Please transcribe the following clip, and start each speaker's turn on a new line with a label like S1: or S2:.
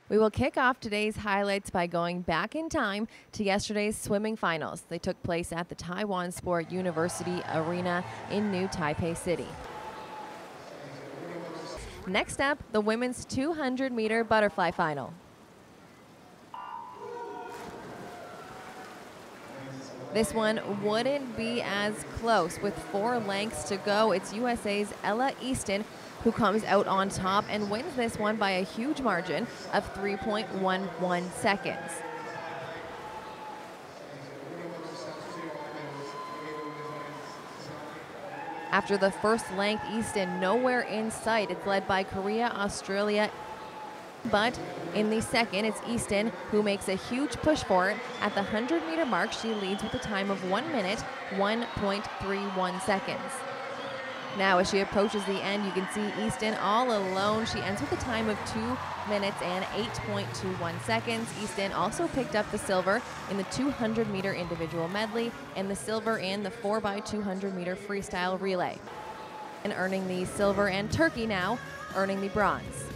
S1: We will kick off today's highlights by going back in time to yesterday's swimming finals. They took place at the Taiwan Sport University Arena in New Taipei City. Next up, the women's 200-meter butterfly final. This one wouldn't be as close. With 4 lengths to go, it's USA's Ella Easton who comes out on top and wins this one by a huge margin of 3.11 seconds. After the first length, Easton nowhere in sight. It's led by Korea, Australia. But in the second, it's Easton who makes a huge push for it. At the 100-meter mark, she leads with a time of 1 minute, 1.31 seconds. Now, as she approaches the end, you can see Easton all alone. She ends with a time of 2 minutes and 8.21 seconds. Easton also picked up the silver in the 200-meter individual medley and the silver in the 4x200-meter freestyle relay. And earning the silver, and Turkey now earning the bronze.